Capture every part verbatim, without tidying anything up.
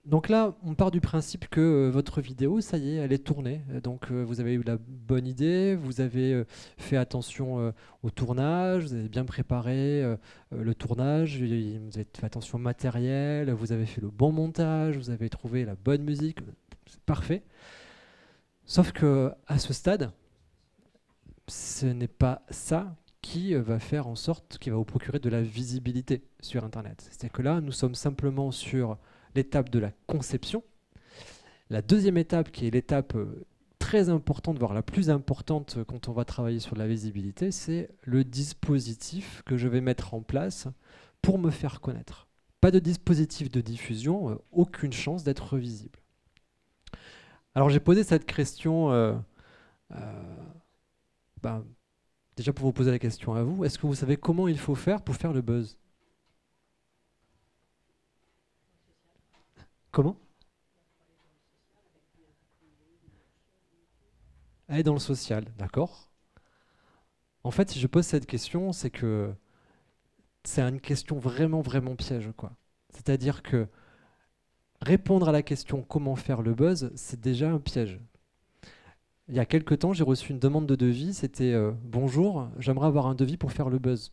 Donc là, on part du principe que euh, votre vidéo, ça y est, elle est tournée. Euh, Donc euh, vous avez eu la bonne idée, vous avez euh, fait attention euh, au tournage, vous avez bien préparé euh, euh, le tournage, y- vous avez fait attention au matériel, vous avez fait le bon montage, vous avez trouvé la bonne musique, c'est parfait. Sauf que à ce stade, ce n'est pas ça qui euh, va faire en sorte, qui va vous procurer de la visibilité sur Internet. C'est-à-dire que là, nous sommes simplement sur l'étape de la conception. La deuxième étape, qui est l'étape euh, très importante, voire la plus importante euh, quand on va travailler sur la visibilité, c'est le dispositif que je vais mettre en place pour me faire connaître. Pas de dispositif de diffusion, euh, aucune chance d'être visible. Alors j'ai posé cette question, euh, euh, ben, déjà pour vous poser la question à vous, est-ce que vous savez comment il faut faire pour faire le buzz? Comment? Aller dans le social, d'accord. En fait, si je pose cette question, c'est que c'est une question vraiment, vraiment piège, quoi. C'est-à-dire que répondre à la question comment faire le buzz, c'est déjà un piège. Il y a quelques temps, j'ai reçu une demande de devis, c'était euh, bonjour, j'aimerais avoir un devis pour faire le buzz.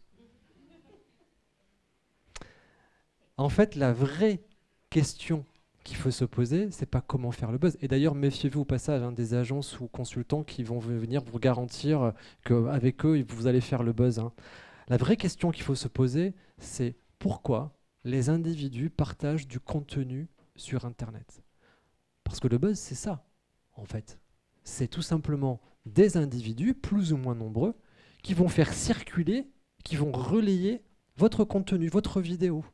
En fait, la vraie question qu'il faut se poser, c'est pas comment faire le buzz. Et d'ailleurs, méfiez-vous au passage hein, des agences ou consultants qui vont venir vous garantir qu'avec eux, vous allez faire le buzz. Hein. La vraie question qu'il faut se poser, c'est pourquoi les individus partagent du contenu sur Internet. Parce que le buzz, c'est ça, en fait. C'est tout simplement des individus, plus ou moins nombreux, qui vont faire circuler, qui vont relayer votre contenu, votre vidéo.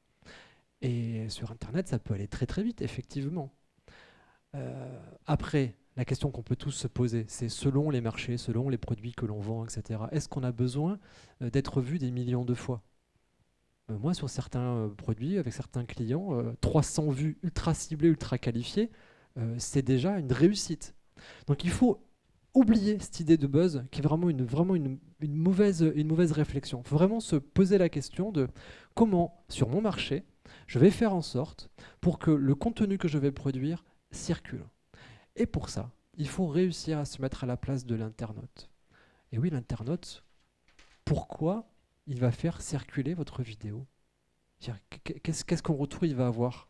Et sur Internet, ça peut aller très très vite, effectivement. Euh, après, la question qu'on peut tous se poser, c'est selon les marchés, selon les produits que l'on vend, et cetera, est-ce qu'on a besoin euh, d'être vu des millions de fois? Euh, Moi, sur certains euh, produits, avec certains clients, euh, trois cents vues ultra ciblées, ultra qualifiées, euh, c'est déjà une réussite. Donc il faut oublier cette idée de buzz qui est vraiment une, vraiment une, une mauvaise, une mauvaise réflexion. Il faut vraiment se poser la question de comment, sur mon marché, je vais faire en sorte pour que le contenu que je vais produire circule. Et pour ça, il faut réussir à se mettre à la place de l'internaute. Et oui, l'internaute, pourquoi il va faire circuler votre vidéo? Qu'est-ce qu'est-ce qu'en retour il va avoir?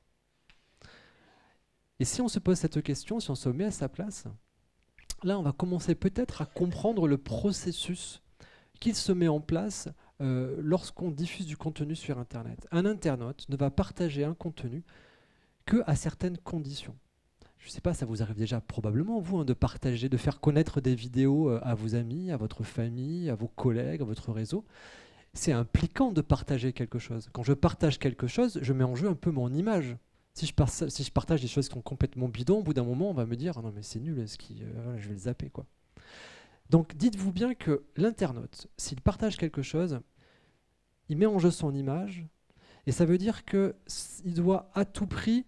Et si on se pose cette question, si on se met à sa place, là on va commencer peut-être à comprendre le processus qu'il se met en place euh, lorsqu'on diffuse du contenu sur Internet. Un internaute ne va partager un contenu que à certaines conditions. Je ne sais pas, ça vous arrive déjà probablement, vous, hein, de partager, de faire connaître des vidéos euh, à vos amis, à votre famille, à vos collègues, à votre réseau. C'est impliquant de partager quelque chose. Quand je partage quelque chose, je mets en jeu un peu mon image. Si je, par- si je partage des choses qui sont complètement bidons, au bout d'un moment, on va me dire ah non mais c'est nul, ce qui, euh, je vais le zapper quoi. Donc dites-vous bien que l'internaute, s'il partage quelque chose, il met en jeu son image, et ça veut dire qu'il doit à tout prix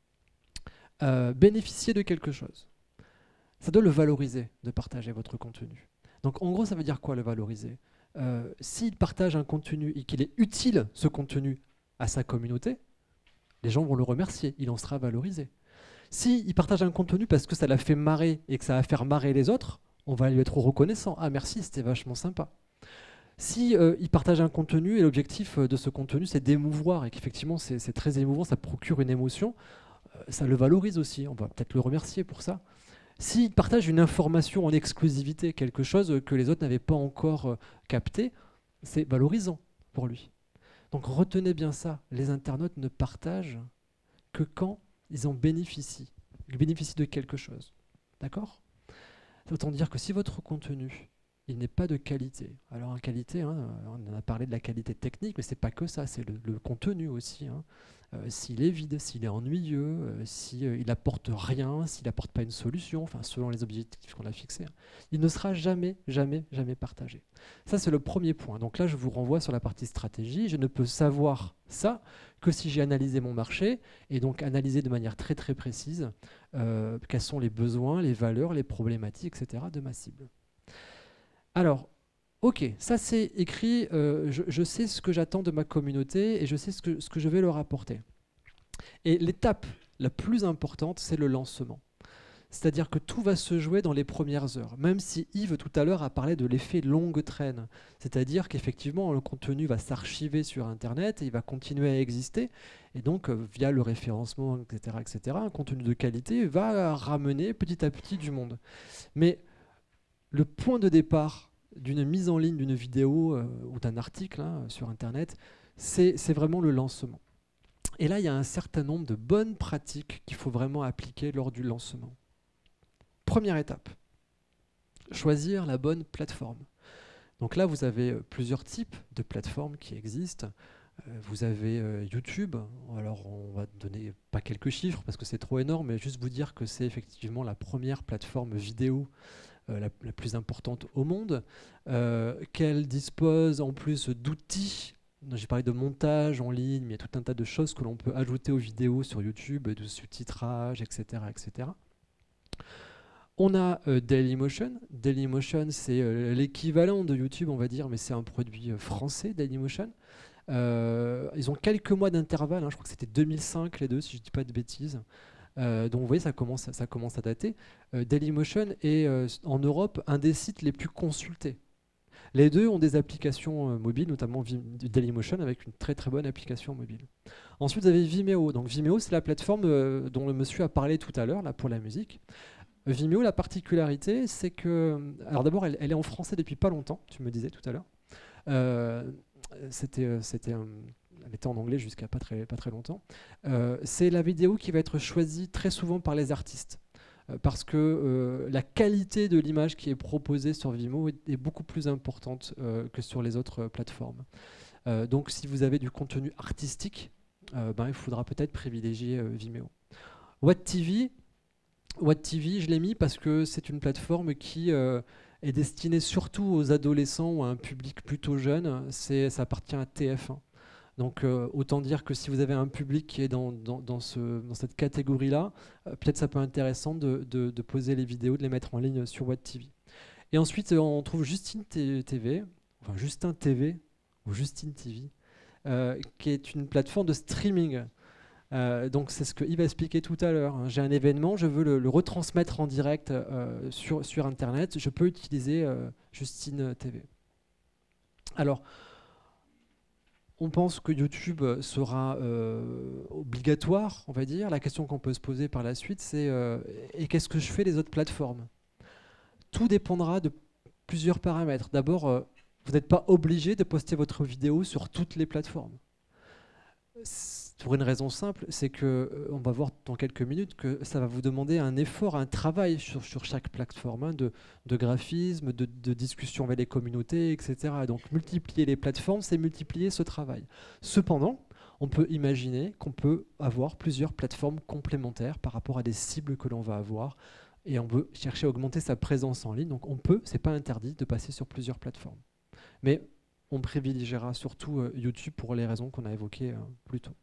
euh, bénéficier de quelque chose. Ça doit le valoriser de partager votre contenu. Donc en gros, ça veut dire quoi le valoriser? Euh, S'il partage un contenu et qu'il est utile, ce contenu, à sa communauté, les gens vont le remercier, il en sera valorisé. S'il partage un contenu parce que ça l'a fait marrer et que ça va faire marrer les autres, on va lui être reconnaissant. Ah merci, c'était vachement sympa. Si euh, il partage un contenu et l'objectif euh, de ce contenu c'est d'émouvoir et qu'effectivement c'est c'est très émouvant, ça procure une émotion, euh, ça le valorise aussi, on va peut-être le remercier pour ça. S'il partage une information en exclusivité, quelque chose que les autres n'avaient pas encore euh, capté, c'est valorisant pour lui. Donc retenez bien ça, les internautes ne partagent que quand ils en bénéficient. Ils bénéficient de quelque chose. D'accord? Autant dire que si votre contenu il n'est pas de qualité, alors en qualité, hein, on en a parlé de la qualité technique, mais c'est pas que ça, c'est le, le contenu aussi. Hein. Euh, s'il est vide, s'il est ennuyeux, euh, s'il euh, n'apporte rien, s'il n'apporte pas une solution, enfin selon les objectifs qu'on a fixés, hein, il ne sera jamais, jamais, jamais partagé. Ça c'est le premier point. Donc là je vous renvoie sur la partie stratégie. Je ne peux savoir ça que si j'ai analysé mon marché et donc analysé de manière très très précise euh, quels sont les besoins, les valeurs, les problématiques, et cetera de ma cible. Alors, ok, ça c'est écrit, euh, je, je sais ce que j'attends de ma communauté et je sais ce que, ce que je vais leur apporter. Et l'étape la plus importante, c'est le lancement. C'est-à-dire que tout va se jouer dans les premières heures, même si Yves tout à l'heure a parlé de l'effet longue traîne. C'est-à-dire qu'effectivement, le contenu va s'archiver sur Internet et il va continuer à exister. Et donc, euh, via le référencement, et cetera, et cetera, un contenu de qualité va ramener petit à petit du monde. Mais le point de départ d'une mise en ligne d'une vidéo euh, ou d'un article hein, sur Internet, c'est c'est vraiment le lancement. Et là, il y a un certain nombre de bonnes pratiques qu'il faut vraiment appliquer lors du lancement. Première étape, choisir la bonne plateforme. Donc là, vous avez plusieurs types de plateformes qui existent. Euh, vous avez euh, YouTube. Alors, on va donner pas quelques chiffres parce que c'est trop énorme, mais juste vous dire que c'est effectivement la première plateforme vidéo euh, la, la plus importante au monde, euh, qu'elle dispose en plus d'outils. J'ai parlé de montage en ligne, mais il y a tout un tas de choses que l'on peut ajouter aux vidéos sur YouTube, de sous-titrage, et cetera, et cetera. On a euh, Dailymotion. Dailymotion, c'est euh, l'équivalent de YouTube, on va dire, mais c'est un produit euh, français, Dailymotion. Euh, ils ont quelques mois d'intervalle, hein, je crois que c'était deux mille cinq les deux, si je ne dis pas de bêtises. Euh, donc vous voyez, ça commence, ça commence à dater. Euh, Dailymotion est euh, en Europe un des sites les plus consultés. Les deux ont des applications euh, mobiles, notamment Dailymotion avec une très très bonne application mobile. Ensuite, vous avez Vimeo. Donc Vimeo, c'est la plateforme euh, dont le monsieur a parlé tout à l'heure, là pour la musique. Vimeo, la particularité, c'est que... Alors d'abord, elle, elle est en français depuis pas longtemps, tu me disais tout à l'heure. Euh, c'était, c'était un, elle était en anglais jusqu'à pas très, pas très longtemps. Euh, c'est la vidéo qui va être choisie très souvent par les artistes. Euh, parce que euh, la qualité de l'image qui est proposée sur Vimeo est, est beaucoup plus importante euh, que sur les autres euh, plateformes. Euh, donc si vous avez du contenu artistique, euh, ben, il faudra peut-être privilégier euh, Vimeo. WatTV, WatTV, je l'ai mis parce que c'est une plateforme qui euh, est destinée surtout aux adolescents ou à un public plutôt jeune. C'est, ça appartient à T F un. Donc euh, autant dire que si vous avez un public qui est dans, dans, dans, ce, dans cette catégorie-là, euh, peut-être ça peut être intéressant de, de, de poser les vidéos, de les mettre en ligne sur WatTV. Et ensuite, on trouve Justine T V, enfin Justin T V, ou Justine T V, euh, qui est une plateforme de streaming. Euh, donc c'est ce que Yves a expliqué tout à l'heure. Hein. J'ai un événement, je veux le, le retransmettre en direct euh, sur, sur Internet. Je peux utiliser euh, Justine T V. Alors, on pense que YouTube sera euh, obligatoire, on va dire. La question qu'on peut se poser par la suite, c'est euh, et qu'est-ce que je fais des autres plateformes? Tout dépendra de plusieurs paramètres. D'abord, euh, vous n'êtes pas obligé de poster votre vidéo sur toutes les plateformes. Pour une raison simple, c'est que, euh, on va voir dans quelques minutes, que ça va vous demander un effort, un travail sur, sur chaque plateforme, hein, de, de graphisme, de, de discussion avec les communautés, et cetera. Donc multiplier les plateformes, c'est multiplier ce travail. Cependant, on peut imaginer qu'on peut avoir plusieurs plateformes complémentaires par rapport à des cibles que l'on va avoir, et on veut chercher à augmenter sa présence en ligne. Donc on peut, c'est pas interdit de passer sur plusieurs plateformes. Mais on privilégiera surtout euh, YouTube pour les raisons qu'on a évoquées euh, plus tôt.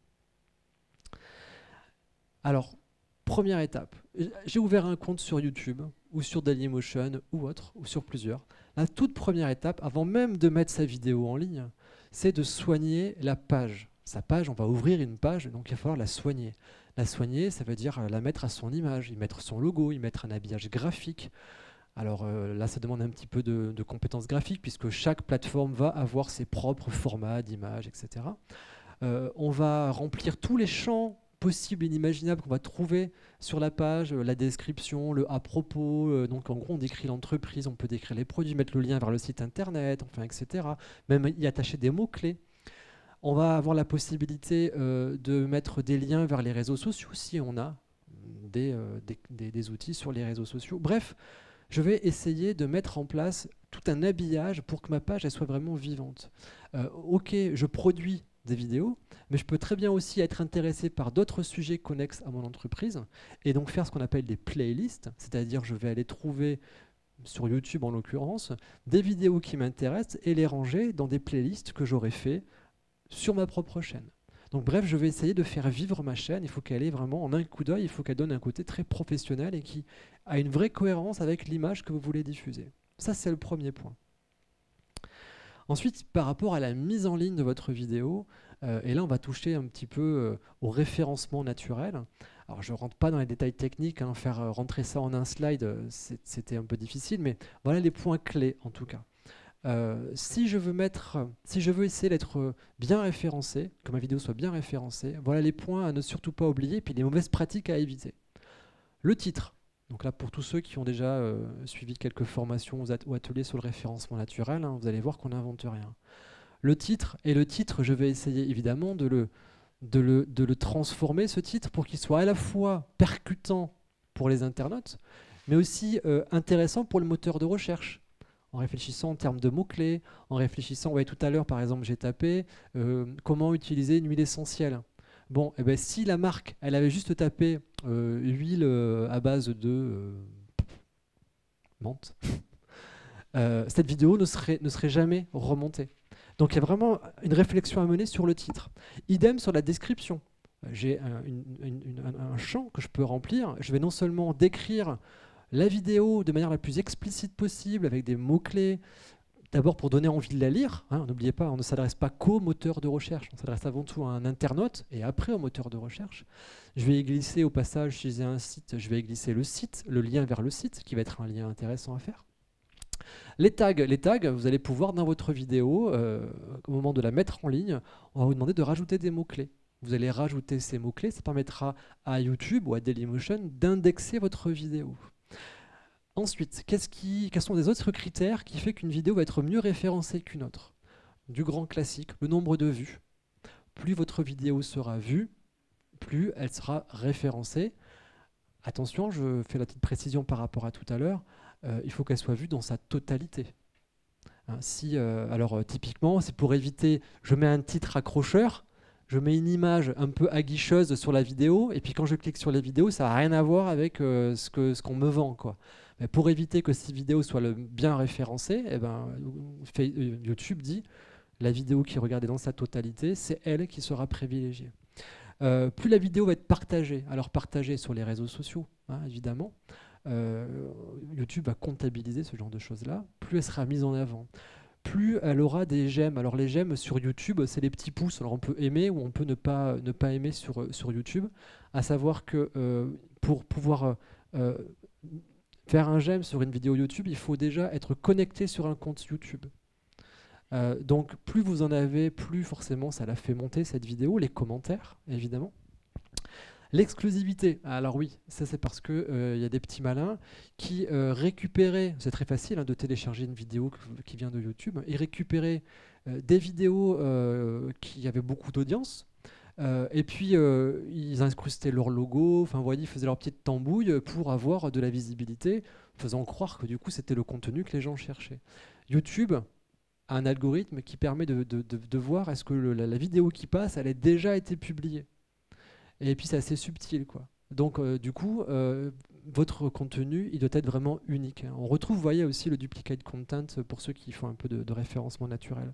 Alors, première étape, j'ai ouvert un compte sur YouTube ou sur Dailymotion ou autre, ou sur plusieurs. La toute première étape, avant même de mettre sa vidéo en ligne, c'est de soigner la page. Sa page, on va ouvrir une page, donc il va falloir la soigner. La soigner, ça veut dire la mettre à son image, y mettre son logo, y mettre un habillage graphique. Alors euh, là, ça demande un petit peu de, de compétences graphiques, puisque chaque plateforme va avoir ses propres formats d'images, et cetera. Euh, on va remplir tous les champs possibles et inimaginables qu'on va trouver sur la page, euh, la description, le à propos. Euh, donc en gros, on décrit l'entreprise, on peut décrire les produits, mettre le lien vers le site internet, enfin, et cetera. Même y attacher des mots-clés. On va avoir la possibilité euh, de mettre des liens vers les réseaux sociaux si on a des, euh, des, des, des outils sur les réseaux sociaux. Bref, je vais essayer de mettre en place tout un habillage pour que ma page elle soit vraiment vivante. Euh, ok, je produis des vidéos, mais je peux très bien aussi être intéressé par d'autres sujets connexes à mon entreprise et donc faire ce qu'on appelle des playlists, c'est-à-dire je vais aller trouver sur YouTube en l'occurrence des vidéos qui m'intéressent et les ranger dans des playlists que j'aurais fait sur ma propre chaîne. Donc bref, je vais essayer de faire vivre ma chaîne. Il faut qu'elle ait vraiment, en un coup d'œil, il faut qu'elle donne un côté très professionnel et qui a une vraie cohérence avec l'image que vous voulez diffuser. Ça, c'est le premier point. Ensuite, par rapport à la mise en ligne de votre vidéo, Euh, et là, on va toucher un petit peu euh, au référencement naturel. Alors, je ne rentre pas dans les détails techniques, hein, faire euh, rentrer ça en un slide, euh, c'est- c'était un peu difficile, mais voilà les points clés en tout cas. Euh, si je veux mettre, si je veux essayer d'être bien référencé, que ma vidéo soit bien référencée, voilà les points à ne surtout pas oublier, puis les mauvaises pratiques à éviter. Le titre. Donc là, pour tous ceux qui ont déjà euh, suivi quelques formations ou at- ou ateliers sur le référencement naturel, hein, vous allez voir qu'on n'invente rien. Le titre, et le titre, je vais essayer évidemment de le, de le, de le transformer, ce titre, pour qu'il soit à la fois percutant pour les internautes, mais aussi euh, intéressant pour le moteur de recherche. En réfléchissant en termes de mots-clés, en réfléchissant, ouais, tout à l'heure, par exemple, j'ai tapé euh, comment utiliser une huile essentielle. Bon, eh ben, si la marque, elle avait juste tapé euh, huile euh, à base de euh, menthe, euh, cette vidéo ne serait, ne serait jamais remontée. Donc il y a vraiment une réflexion à mener sur le titre. Idem sur la description. J'ai un, une- une- une- un- un champ que je peux remplir. Je vais non seulement décrire la vidéo de manière la plus explicite possible, avec des mots-clés, d'abord pour donner envie de la lire. Hein, n'oubliez pas, on ne s'adresse pas qu'au moteur de recherche, on s'adresse avant tout à un internaute et après au moteur de recherche. Je vais y glisser au passage, si j'ai un site, je vais y glisser le site, le lien vers le site, qui va être un lien intéressant à faire. Les tags, les tags, vous allez pouvoir dans votre vidéo, euh, au moment de la mettre en ligne, on va vous demander de rajouter des mots-clés. Vous allez rajouter ces mots-clés, ça permettra à YouTube ou à Dailymotion d'indexer votre vidéo. Ensuite, qu'est-ce qui, quels sont les autres critères qui font qu'une vidéo va être mieux référencée qu'une autre? Du grand classique, le nombre de vues. Plus votre vidéo sera vue, plus elle sera référencée. Attention, je fais la petite précision par rapport à tout à l'heure, euh, il faut qu'elle soit vue dans sa totalité. Hein, si, euh, alors euh, typiquement, c'est pour éviter, je mets un titre accrocheur, je mets une image un peu aguicheuse sur la vidéo, et puis quand je clique sur les vidéos, ça n'a rien à voir avec euh, ce que, ce qu'on me vend, quoi. Mais pour éviter que ces vidéos soient le, bien référencées, eh ben, fait, euh, YouTube dit la vidéo qui est regardée dans sa totalité, c'est elle qui sera privilégiée. Euh, plus la vidéo va être partagée, alors partagée sur les réseaux sociaux, hein, évidemment, euh, YouTube va comptabiliser ce genre de choses-là, plus elle sera mise en avant, plus elle aura des j'aime. Alors les j'aime sur YouTube, c'est les petits pouces. Alors on peut aimer ou on peut ne pas, ne pas aimer sur, sur YouTube, à savoir que euh, pour pouvoir euh, faire un j'aime sur une vidéo YouTube, il faut déjà être connecté sur un compte YouTube. Euh, donc plus vous en avez, plus forcément ça la fait monter cette vidéo, les commentaires évidemment. L'exclusivité, alors oui, ça c'est parce qu'il euh, y a des petits malins qui euh, récupéraient, c'est très facile hein, de télécharger une vidéo qui vient de YouTube, et récupérer euh, des vidéos euh, qui avaient beaucoup d'audience, euh, et puis euh, ils incrustaient leur logo, enfin vous voyez, ils faisaient leur petite tambouille pour avoir de la visibilité, faisant croire que du coup c'était le contenu que les gens cherchaient. YouTube a un algorithme qui permet de, de, de, de voir est-ce que le, la, la vidéo qui passe, elle a déjà été publiée. Et puis c'est assez subtil, quoi. Donc euh, du coup, euh, votre contenu, il doit être vraiment unique. On retrouve, vous voyez, aussi le duplicate content pour ceux qui font un peu de, de référencement naturel.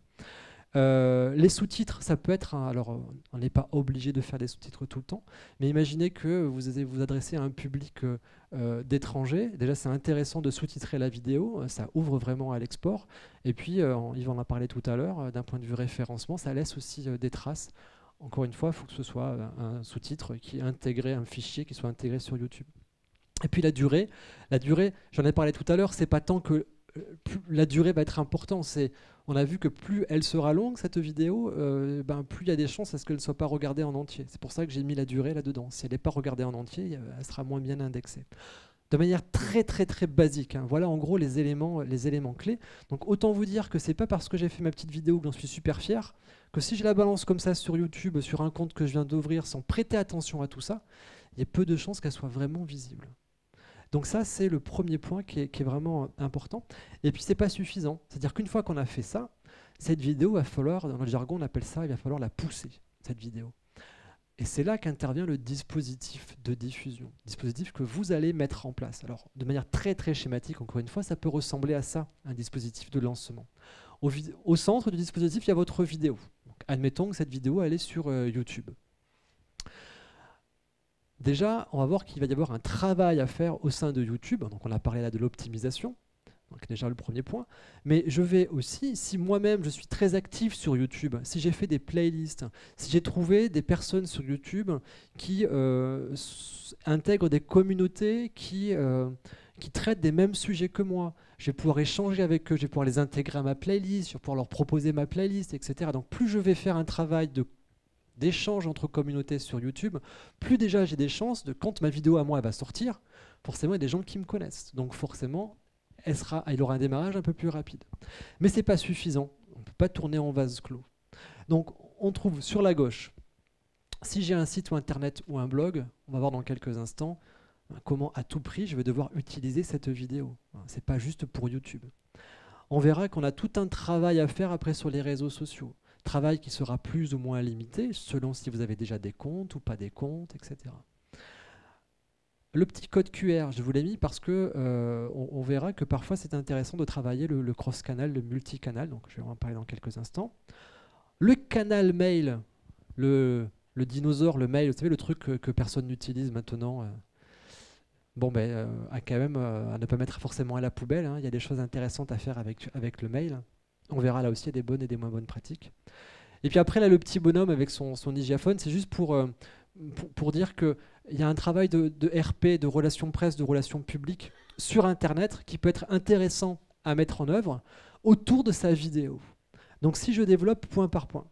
Euh, les sous-titres, ça peut être, un, alors on n'est pas obligé de faire des sous-titres tout le temps, mais imaginez que vous allez vous adresser à un public euh, d'étrangers. Déjà, c'est intéressant de sous-titrer la vidéo, ça ouvre vraiment à l'export. Et puis, euh, Yves en a parlé tout à l'heure, euh, d'un point de vue référencement, ça laisse aussi euh, des traces. Encore une fois, il faut que ce soit un sous-titre qui est intégré, un fichier qui soit intégré sur YouTube. Et puis la durée, la durée, j'en ai parlé tout à l'heure, c'est pas tant que euh, plus la durée va être importante, c'est on a vu que plus elle sera longue cette vidéo, euh, ben, plus il y a des chances à ce qu'elle ne soit pas regardée en entier. C'est pour ça que j'ai mis la durée là-dedans. Si elle n'est pas regardée en entier, elle sera moins bien indexée. De manière très très très basique, hein. Voilà en gros les éléments, les éléments clés. Donc autant vous dire que c'est pas parce que j'ai fait ma petite vidéo que j'en suis super fier, que si je la balance comme ça sur YouTube, sur un compte que je viens d'ouvrir sans prêter attention à tout ça, il y a peu de chances qu'elle soit vraiment visible. Donc ça, c'est le premier point qui est, qui est vraiment important. Et puis, c'est pas suffisant. C'est-à-dire qu'une fois qu'on a fait ça, cette vidéo, va falloir, dans le jargon, on appelle ça, il va falloir la pousser, cette vidéo. Et c'est là qu'intervient le dispositif de diffusion, dispositif que vous allez mettre en place. Alors, de manière très très schématique, encore une fois, ça peut ressembler à ça, un dispositif de lancement. Au, au centre du dispositif, il y a votre vidéo. Donc, admettons que cette vidéo, elle est sur euh, YouTube. Déjà, on va voir qu'il va y avoir un travail à faire au sein de YouTube. Donc, on a parlé là de l'optimisation. Donc déjà le premier point. Mais je vais aussi, si moi-même je suis très actif sur YouTube, si j'ai fait des playlists, si j'ai trouvé des personnes sur YouTube qui euh, intègrent des communautés qui, euh, qui traitent des mêmes sujets que moi, je vais pouvoir échanger avec eux, je vais pouvoir les intégrer à ma playlist, je vais pouvoir leur proposer ma playlist, et cetera. Donc plus je vais faire un travail de d'échange entre communautés sur YouTube, plus déjà j'ai des chances de, quand ma vidéo à moi elle va sortir, forcément il y a des gens qui me connaissent. Donc forcément, elle sera, il aura un démarrage un peu plus rapide. Mais ce n'est pas suffisant. On ne peut pas tourner en vase clos. Donc on trouve sur la gauche, si j'ai un site ou internet ou un blog, on va voir dans quelques instants comment à tout prix je vais devoir utiliser cette vidéo. Ce n'est pas juste pour YouTube. On verra qu'on a tout un travail à faire après sur les réseaux sociaux. Travail qui sera plus ou moins limité selon si vous avez déjà des comptes ou pas des comptes, et cetera. Le petit code Q R, je vous l'ai mis parce que euh, on, on verra que parfois c'est intéressant de travailler le, le cross-canal, le multi-canal, donc je vais en parler dans quelques instants. Le canal mail, le, le dinosaure, le mail, vous savez, le truc que, que personne n'utilise maintenant, euh, bon ben, euh, à quand même euh, à ne pas mettre forcément à la poubelle, hein. Il y a des choses intéressantes à faire avec, avec le mail. On verra là aussi, il y a des bonnes et des moins bonnes pratiques. Et puis après, là, le petit bonhomme avec son, son digiaphone, c'est juste pour, euh, pour, pour dire qu'il y a un travail de, de R P, de relations presse, de relations publiques sur Internet qui peut être intéressant à mettre en œuvre autour de sa vidéo. Donc si je développe point par point,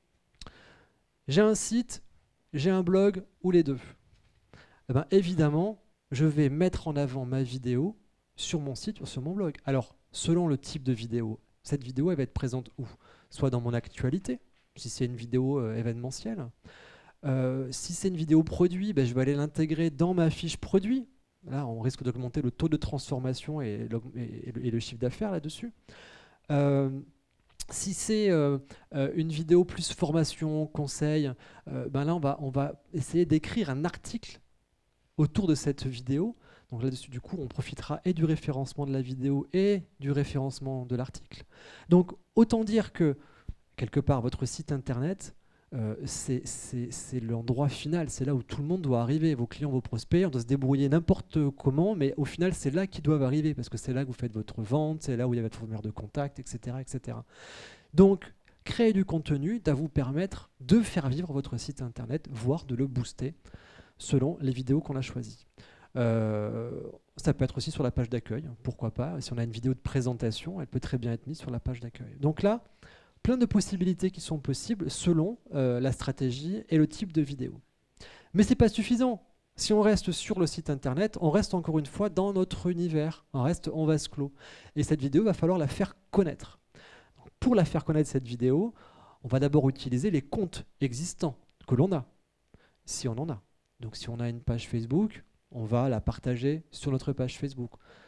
j'ai un site, j'ai un blog ou les deux. Eh ben, évidemment, je vais mettre en avant ma vidéo sur mon site ou sur mon blog. Alors, selon le type de vidéo, cette vidéo elle va être présente où? Soit dans mon actualité, si c'est une vidéo euh, événementielle. Euh, si c'est une vidéo produit, ben, je vais aller l'intégrer dans ma fiche produit. Là, on risque d'augmenter le taux de transformation et, et, et le chiffre d'affaires là-dessus. Euh, si c'est euh, euh, une vidéo plus formation, conseil, euh, ben là, on va, on va essayer d'écrire un article autour de cette vidéo. Donc là-dessus, du coup, on profitera et du référencement de la vidéo et du référencement de l'article. Donc, autant dire que, quelque part, votre site internet, euh, c'est l'endroit final, c'est là où tout le monde doit arriver, vos clients, vos prospects, on doit se débrouiller n'importe comment, mais au final, c'est là qu'ils doivent arriver, parce que c'est là que vous faites votre vente, c'est là où il y a votre formulaire de contact, et cetera, et cetera. Donc, créer du contenu doit vous permettre de faire vivre votre site internet, voire de le booster, selon les vidéos qu'on a choisies. Euh, ça peut être aussi sur la page d'accueil, pourquoi pas. Si on a une vidéo de présentation, elle peut très bien être mise sur la page d'accueil. Donc là, plein de possibilités qui sont possibles selon euh, la stratégie et le type de vidéo. Mais ce n'est pas suffisant. Si on reste sur le site internet, on reste encore une fois dans notre univers, on reste en vase clos. Et cette vidéo, il va falloir la faire connaître. Donc, pour la faire connaître, cette vidéo, on va d'abord utiliser les comptes existants que l'on a, si on en a. Donc si on a une page Facebook, on va la partager sur notre page Facebook.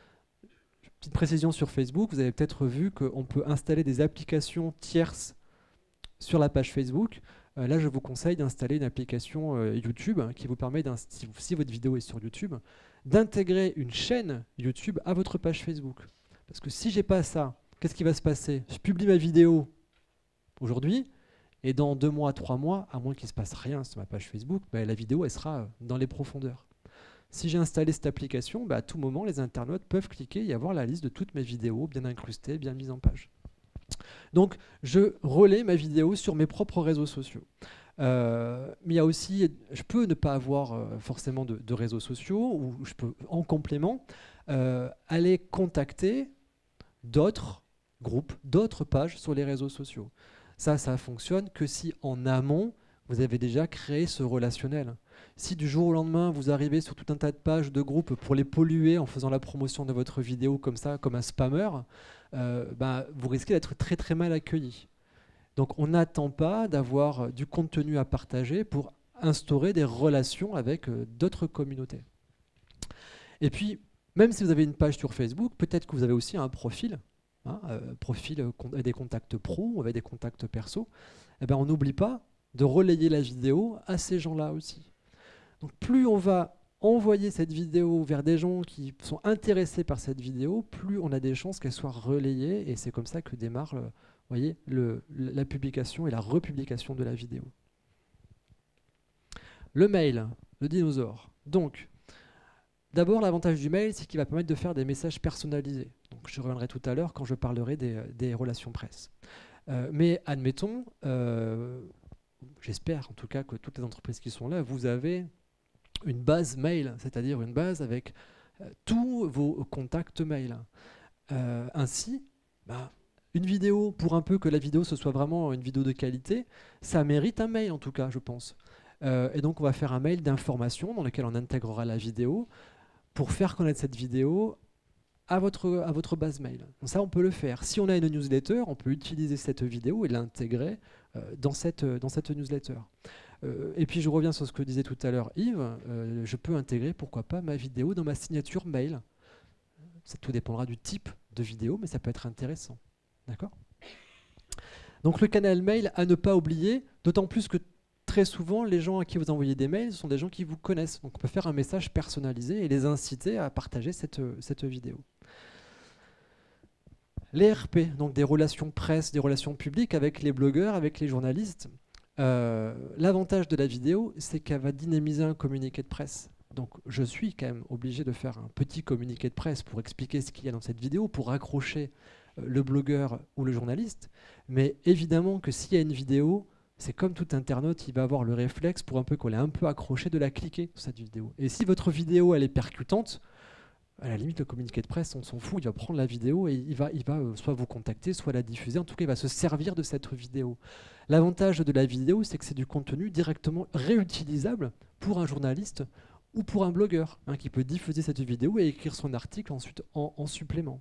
Petite précision sur Facebook, vous avez peut-être vu qu'on peut installer des applications tierces sur la page Facebook. Euh, là, je vous conseille d'installer une application euh, YouTube qui vous permet, si, si votre vidéo est sur YouTube, d'intégrer une chaîne YouTube à votre page Facebook. Parce que si j'ai pas ça, qu'est-ce qui va se passer? Je publie ma vidéo aujourd'hui, et dans deux mois, trois mois, à moins qu'il ne se passe rien sur ma page Facebook, bah, la vidéo elle sera dans les profondeurs. Si j'ai installé cette application, bah, à tout moment, les internautes peuvent cliquer et avoir la liste de toutes mes vidéos bien incrustées, bien mises en page. Donc, je relais ma vidéo sur mes propres réseaux sociaux. Euh, mais il y a aussi, je peux ne pas avoir euh, forcément de, de réseaux sociaux, ou je peux, en complément, euh, aller contacter d'autres groupes, d'autres pages sur les réseaux sociaux. Ça, ça fonctionne que si en amont, vous avez déjà créé ce relationnel. Si du jour au lendemain, vous arrivez sur tout un tas de pages de groupes pour les polluer en faisant la promotion de votre vidéo comme ça, comme un spammer, euh, bah, vous risquez d'être très très mal accueilli. Donc on n'attend pas d'avoir du contenu à partager pour instaurer des relations avec euh, d'autres communautés. Et puis, même si vous avez une page sur Facebook, peut-être que vous avez aussi un profil, hein, euh, profil euh, avec des contacts pro ou avec des contacts perso. Eh ben, on n'oublie pas de relayer la vidéo à ces gens-là aussi. Donc plus on va envoyer cette vidéo vers des gens qui sont intéressés par cette vidéo, plus on a des chances qu'elle soit relayée, et c'est comme ça que démarre le, voyez, le, la publication et la republication de la vidéo. Le mail, le dinosaure. Donc, d'abord, l'avantage du mail, c'est qu'il va permettre de faire des messages personnalisés. Donc, je reviendrai tout à l'heure quand je parlerai des, des relations presse. Euh, mais admettons, euh, j'espère en tout cas que toutes les entreprises qui sont là, vous avez une base mail, c'est-à-dire une base avec euh, tous vos contacts mail. Euh, ainsi, bah, une vidéo, pour un peu que la vidéo ce soit vraiment une vidéo de qualité, ça mérite un mail en tout cas, je pense. Euh, et donc on va faire un mail d'information dans lequel on intégrera la vidéo pour faire connaître cette vidéo à votre, à votre base mail. Donc ça, on peut le faire. Si on a une newsletter, on peut utiliser cette vidéo et l'intégrer euh, dans, cette, dans cette newsletter. Euh, et puis je reviens sur ce que disait tout à l'heure Yves, euh, je peux intégrer, pourquoi pas, ma vidéo dans ma signature mail. Ça tout dépendra du type de vidéo, mais ça peut être intéressant. D'accord ? Donc le canal mail à ne pas oublier, d'autant plus que très souvent, les gens à qui vous envoyez des mails sont des gens qui vous connaissent. Donc on peut faire un message personnalisé et les inciter à partager cette, cette vidéo. Les R P, donc des relations presse, des relations publiques avec les blogueurs, avec les journalistes. Euh, L'avantage de la vidéo, c'est qu'elle va dynamiser un communiqué de presse. Donc je suis quand même obligé de faire un petit communiqué de presse pour expliquer ce qu'il y a dans cette vidéo, pour accrocher euh, le blogueur ou le journaliste. Mais évidemment que s'il y a une vidéo, c'est comme tout internaute, il va avoir le réflexe pour un peu qu'on l'ait un peu accroché de la cliquer sur cette vidéo. Et si votre vidéo elle est percutante, à la limite le communiqué de presse on s'en fout, il va prendre la vidéo et il va, il va euh, soit vous contacter, soit la diffuser, en tout cas il va se servir de cette vidéo. L'avantage de la vidéo, c'est que c'est du contenu directement réutilisable pour un journaliste ou pour un blogueur hein, qui peut diffuser cette vidéo et écrire son article ensuite en, en supplément.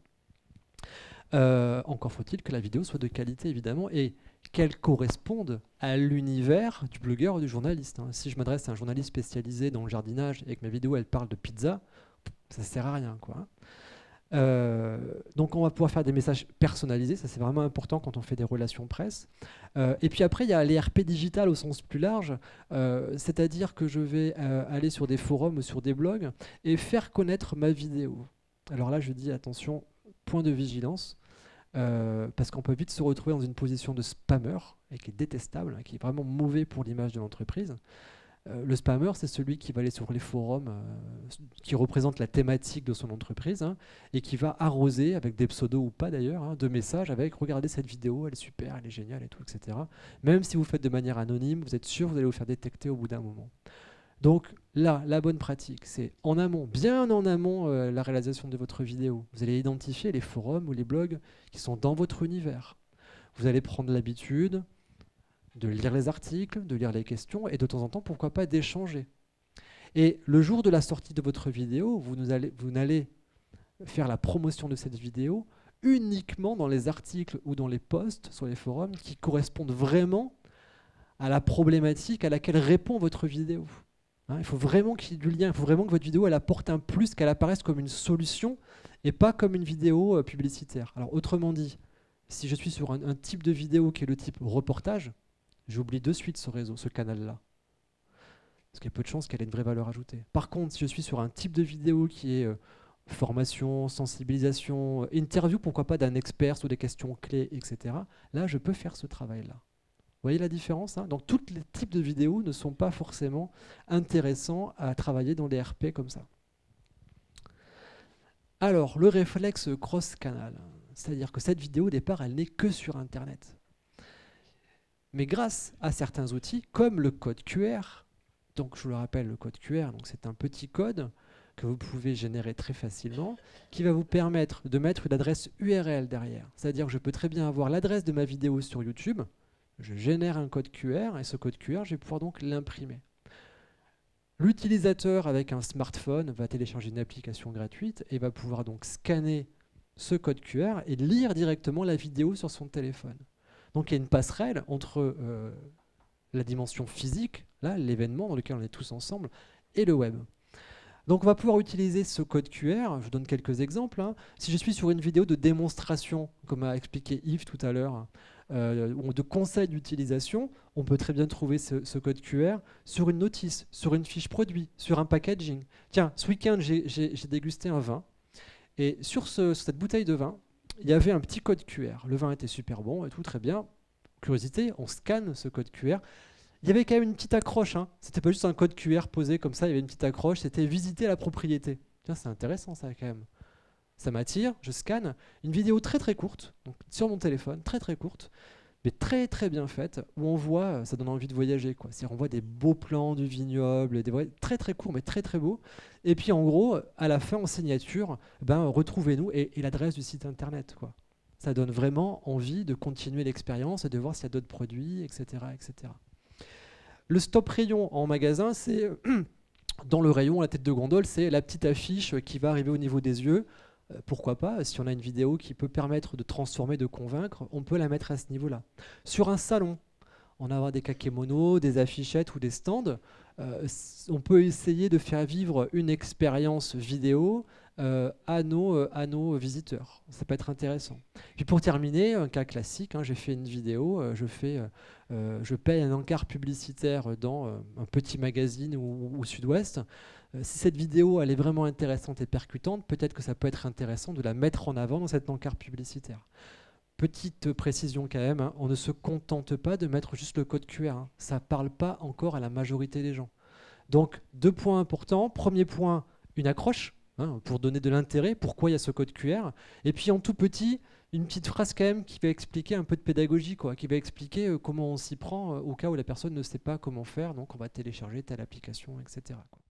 Euh, encore faut-il que la vidéo soit de qualité évidemment et qu'elle corresponde à l'univers du blogueur ou du journaliste. Hein. Si je m'adresse à un journaliste spécialisé dans le jardinage et que ma vidéo elle parle de pizza, ça ne sert à rien, quoi. Euh, donc on va pouvoir faire des messages personnalisés, ça c'est vraiment important quand on fait des relations presse. Euh, et puis après il y a les R P digital au sens plus large, euh, c'est-à-dire que je vais euh, aller sur des forums ou sur des blogs et faire connaître ma vidéo. Alors là je dis attention, point de vigilance. Euh, parce qu'on peut vite se retrouver dans une position de spammer, et qui est détestable, hein, qui est vraiment mauvais pour l'image de l'entreprise. Euh, le spammer, c'est celui qui va aller sur les forums, euh, qui représente la thématique de son entreprise, hein, et qui va arroser, avec des pseudos ou pas d'ailleurs, hein, de messages avec « Regardez cette vidéo, elle est super, elle est géniale » et tout, et cetera. Même si vous faites de manière anonyme, vous êtes sûr que vous allez vous faire détecter au bout d'un moment. Donc là, la bonne pratique, c'est en amont, bien en amont, euh, la réalisation de votre vidéo. Vous allez identifier les forums ou les blogs qui sont dans votre univers. Vous allez prendre l'habitude de lire les articles, de lire les questions et de temps en temps, pourquoi pas, d'échanger. Et le jour de la sortie de votre vidéo, vous n'allez vous n'allez faire la promotion de cette vidéo uniquement dans les articles ou dans les posts sur les forums qui correspondent vraiment à la problématique à laquelle répond votre vidéo. Hein, il faut vraiment qu'il y ait du lien, il faut vraiment que votre vidéo elle apporte un plus, qu'elle apparaisse comme une solution et pas comme une vidéo euh, publicitaire. Alors autrement dit, si je suis sur un, un type de vidéo qui est le type reportage, j'oublie de suite ce réseau, ce canal-là. Parce qu'il y a peu de chances qu'elle ait une vraie valeur ajoutée. Par contre, si je suis sur un type de vidéo qui est euh, formation, sensibilisation, interview, pourquoi pas d'un expert sur des questions clés, et cetera, là je peux faire ce travail-là. Vous voyez la différence hein? Donc tous les types de vidéos ne sont pas forcément intéressants à travailler dans des R P comme ça. Alors, le réflexe cross-canal, c'est-à-dire que cette vidéo au départ, elle n'est que sur Internet. Mais grâce à certains outils, comme le code Q R, donc je vous le rappelle, le code Q R, c'est un petit code que vous pouvez générer très facilement, qui va vous permettre de mettre une adresse U R L derrière. C'est-à-dire que je peux très bien avoir l'adresse de ma vidéo sur YouTube, je génère un code Q R et ce code Q R, je vais pouvoir donc l'imprimer. L'utilisateur avec un smartphone va télécharger une application gratuite et va pouvoir donc scanner ce code Q R et lire directement la vidéo sur son téléphone. Donc il y a une passerelle entre euh, la dimension physique, là l'événement dans lequel on est tous ensemble, et le web. Donc on va pouvoir utiliser ce code Q R, je vous donne quelques exemples. Hein. Si je suis sur une vidéo de démonstration, comme a expliqué Yves tout à l'heure, Euh, ou de conseils d'utilisation, on peut très bien trouver ce, ce code Q R sur une notice, sur une fiche produit, sur un packaging. Tiens, ce week-end, j'ai dégusté un vin, et sur, ce, sur cette bouteille de vin, il y avait un petit code Q R. Le vin était super bon et tout, très bien. Curiosité, on scanne ce code Q R. Il y avait quand même une petite accroche, hein. C'était pas juste un code Q R posé comme ça, il y avait une petite accroche, c'était visiter la propriété. Tiens, c'est intéressant ça quand même. Ça m'attire, je scanne. Une vidéo très très courte, donc sur mon téléphone, très très courte, mais très très bien faite, où on voit, ça donne envie de voyager, quoi. C'est-à-dire on voit des beaux plans du vignoble, des vrais- très très courts, mais très très beaux. Et puis en gros, à la fin, en signature, ben, retrouvez-nous et, et l'adresse du site internet, quoi. Ça donne vraiment envie de continuer l'expérience et de voir s'il y a d'autres produits, et cetera, et cetera. Le stop rayon en magasin, c'est dans le rayon, la tête de gondole, c'est la petite affiche qui va arriver au niveau des yeux. Euh, pourquoi pas, si on a une vidéo qui peut permettre de transformer, de convaincre, on peut la mettre à ce niveau-là. Sur un salon, on a des kakémonos, des affichettes ou des stands. Euh, on peut essayer de faire vivre une expérience vidéo euh, à, nos, euh, à nos visiteurs. Ça peut être intéressant. Puis pour terminer, un cas classique, hein, j'ai fait une vidéo, euh, je, fais, euh, euh, je paye un encart publicitaire dans euh, un petit magazine ou, ou Sud-Ouest. Euh, si cette vidéo elle est vraiment intéressante et percutante, peut-être que ça peut être intéressant de la mettre en avant dans cet encart publicitaire. Petite précision quand même, hein, on ne se contente pas de mettre juste le code Q R. Hein. Ça ne parle pas encore à la majorité des gens. Donc, deux points importants. Premier point, une accroche, hein, pour donner de l'intérêt, pourquoi il y a ce code Q R. Et puis en tout petit, une petite phrase quand même qui va expliquer un peu de pédagogie, quoi, qui va expliquer euh, comment on s'y prend euh, au cas où la personne ne sait pas comment faire. Donc on va télécharger telle application, et cetera quoi.